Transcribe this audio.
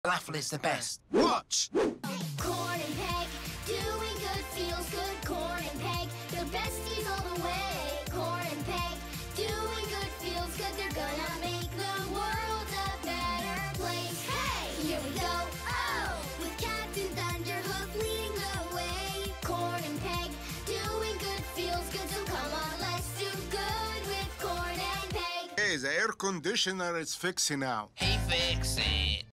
Falafel is the best. Watch! Corn and Peg, doing good feels good. Corn and Peg, they're besties all the way. Corn and Peg, doing good feels good. They're gonna make the world a better place. Hey, here we go. Oh, with Captain Thunderhoof leading the way. Corn and Peg, doing good feels good. So come on, let's do good with Corn and Peg. Hey, the air conditioner is fixing now. He fix it.